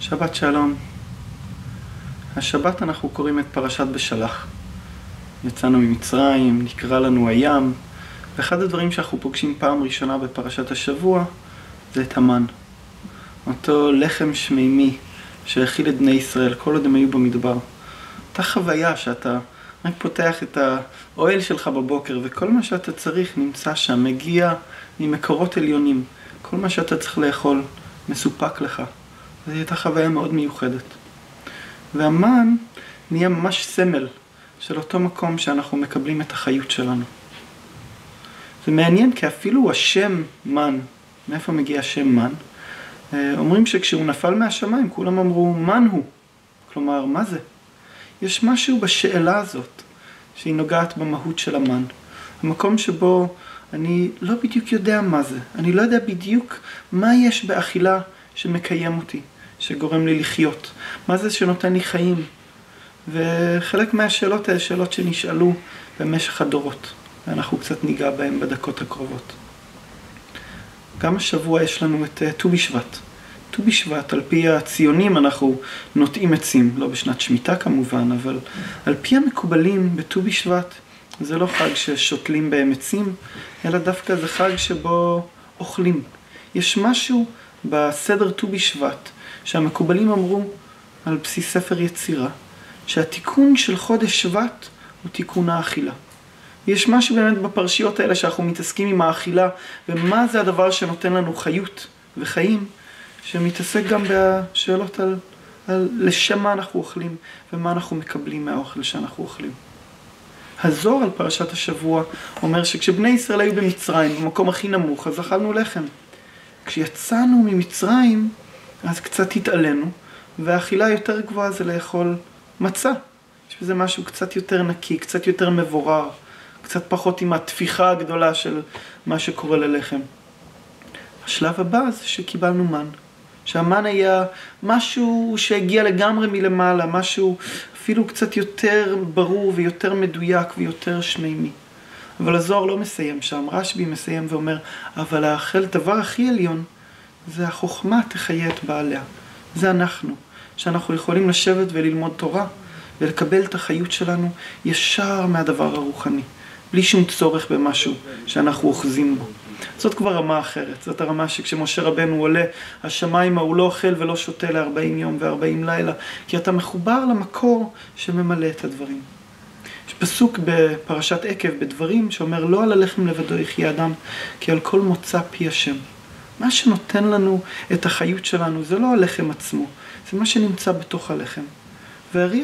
שבת שלום. השבת אנחנו קוראים את פרשת בשלח. יצאנו ממצרים, נקרא לנו הים, ואחד הדברים שאנחנו פוגשים פעם ראשונה בפרשת השבוע זה את המן. אותו לחם שמימי שהאכיל את בני ישראל כל עוד הם היו במדבר. אותה חוויה שאתה רק פותח את האוהל שלך בבוקר וכל מה שאתה צריך נמצא שם, מגיע ממקורות עליונים. כל מה שאתה צריך לאכול מסופק לך. זו הייתה חוויה מאוד מיוחדת. והמן נהיה ממש סמל של אותו מקום שאנחנו מקבלים את החיות שלנו. זה מעניין כי אפילו השם מן, מאיפה מגיע השם מן? אומרים שכשהוא נפל מהשמיים כולם אמרו מן הוא. כלומר, מה זה? יש משהו בשאלה הזאת שהיא נוגעת במהות של המן. המקום שבו אני לא בדיוק יודע מה זה. אני לא יודע בדיוק מה יש באכילה שמקיים אותי, שגורם לי לחיות. מה זה שנותן לי חיים? וחלק מהשאלות האלה, שאלות שנשאלו במשך הדורות. ואנחנו קצת ניגע בהם בדקות הקרובות. גם השבוע יש לנו את ט"ו בשבט. ט"ו בשבט, על פי הציונים אנחנו נוטעים עצים, לא בשנת שמיטה כמובן, אבל על פי המקובלים בט"ו בשבט, זה לא חג ששותלים בהם עצים, אלא דווקא זה חג שבו אוכלים. יש משהו בסדר ט"ו בשבט שהמקובלים אמרו על בסיס ספר יצירה, שהתיקון של חודש שבט הוא תיקון האכילה. יש משהו באמת בפרשיות האלה שאנחנו מתעסקים עם האכילה, ומה זה הדבר שנותן לנו חיות וחיים, שמתעסק גם בשאלות על לשם מה אנחנו אוכלים, ומה אנחנו מקבלים מהאוכל שאנחנו אוכלים. הזוהר על פרשת השבוע אומר שכשבני ישראל היו במצרים, במקום הכי נמוך, אז אכלנו לחם. כשיצאנו ממצרים, אז קצת התעלינו, והאכילה יותר גבוהה זה לאכול מצה. יש בזה משהו קצת יותר נקי, קצת יותר מבורר, קצת פחות עם התפיחה הגדולה של מה שקורה ללחם. השלב הבא זה שקיבלנו מן. שהמן היה משהו שהגיע לגמרי מלמעלה, משהו אפילו קצת יותר ברור ויותר מדויק ויותר שמימי. אבל הזוהר לא מסיים שם, רשב"י מסיים ואומר, אבל האכל דבר הכי עליון, זה החוכמה תחיה את בעליה. זה אנחנו, שאנחנו יכולים לשבת וללמוד תורה, ולקבל את החיות שלנו ישר מהדבר הרוחני, בלי שום צורך במשהו שאנחנו אוחזים בו. זאת כבר רמה אחרת, זאת הרמה שכשמשה רבנו עולה השמיימה הוא לא אוכל ולא שותה ל-40 יום ו-40 לילה, כי אתה מחובר למקור שממלא את הדברים. יש פסוק בפרשת עקב בדברים שאומר לא על הלחם לבדו יחיה אדם, כי על כל מוצא פי השם. מה שנותן לנו את החיות שלנו זה לא הלחם עצמו, זה מה שנמצא בתוך הלחם. והארי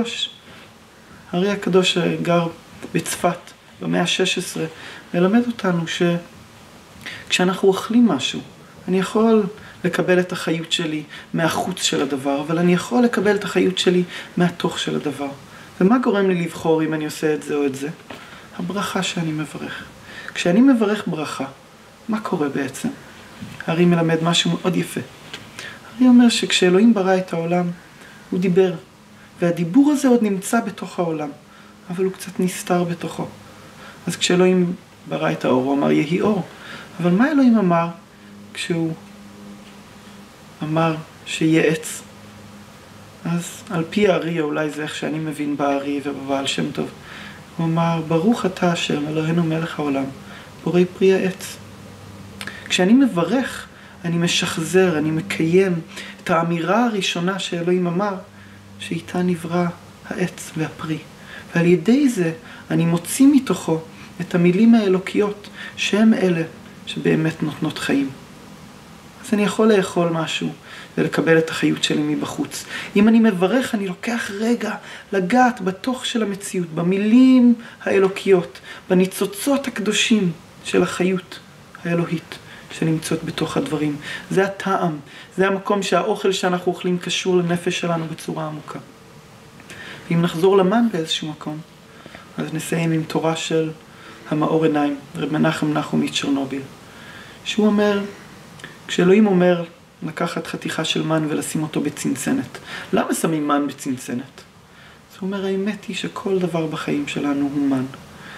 הקדוש שגר בצפת במאה ה-16 מלמד אותנו שכשאנחנו אוכלים משהו, אני יכול לקבל את החיות שלי מהחוץ של הדבר, אבל אני יכול לקבל את החיות שלי מהתוך של הדבר. ומה גורם לי לבחור אם אני עושה את זה או את זה? הברכה שאני מברך. כשאני מברך ברכה, מה קורה בעצם? הארי מלמד משהו מאוד יפה. הארי אומר שכשאלוהים ברא את העולם, הוא דיבר. והדיבור הזה עוד נמצא בתוך העולם, אבל הוא קצת נסתר בתוכו. אז כשאלוהים ברא את האור, הוא אמר יהי אור. אבל מה אלוהים אמר כשהוא אמר שיהיה עץ? אז על פי הארי, אולי זה איך שאני מבין בארי ובבעל שם טוב, הוא אמר ברוך אתה השם אלוהינו מלך העולם, בורא פרי העץ. כשאני מברך, אני משחזר, אני מקיים את האמירה הראשונה שאלוהים אמר, שאיתה נברא העץ והפרי. ועל ידי זה אני מוציא מתוכו את המילים האלוקיות שהם אלה שבאמת נותנות חיים. אז אני יכול לאכול משהו ולקבל את החיות שלי מבחוץ. אם אני מברך, אני לוקח רגע לגעת בתוך של המציאות, במילים האלוקיות, בניצוצות הקדושים של החיות האלוהית שנמצאות בתוך הדברים. זה הטעם, זה המקום שהאוכל שאנחנו אוכלים קשור לנפש שלנו בצורה עמוקה. ואם נחזור למן באיזשהו מקום, אז נסיים עם תורה של המאור עיניים, רב מנחם נחום מצ'רנוביל, שהוא אומר, כשאלוהים אומר לקחת חתיכה של מן ולשים אותו בצנצנת, למה שמים מן בצנצנת? אז הוא אומר, האמת היא שכל דבר בחיים שלנו הוא מן.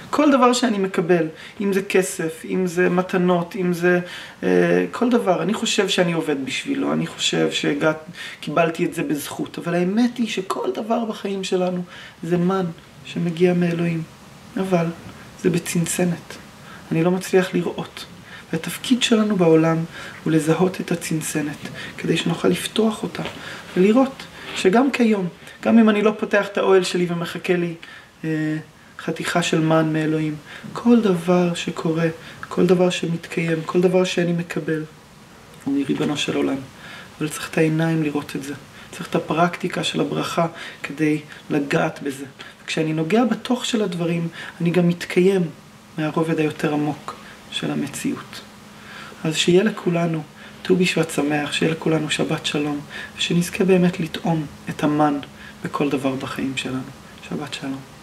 כל דבר שאני מקבל, אם זה כסף, אם זה מתנות, אם זה כל דבר, אני חושב שאני עובד בשבילו, אני חושב שקיבלתי את זה בזכות, אבל האמת היא שכל דבר בחיים שלנו זה מן שמגיע מאלוהים, אבל זה בצנצנת, אני לא מצליח לראות. והתפקיד שלנו בעולם הוא לזהות את הצנצנת, כדי שנוכל לפתוח אותה ולראות שגם כיום, גם אם אני לא פותח את האוהל שלי ומחכה לי חתיכה של מן מאלוהים, כל דבר שקורה, כל דבר שמתקיים, כל דבר שאני מקבל, הוא מריבונו של עולם. אבל צריך את העיניים לראות את זה. צריך את הפרקטיקה של הברכה כדי לגעת בזה. כשאני נוגע בתוך של הדברים, אני גם מתקיים מהרובד היותר עמוק של המציאות. אז שיהיה לכולנו ט"ו בשבט שמח, שיהיה לכולנו שבת שלום, ושנזכה באמת לטעום את המן בכל דבר בחיים שלנו. שבת שלום.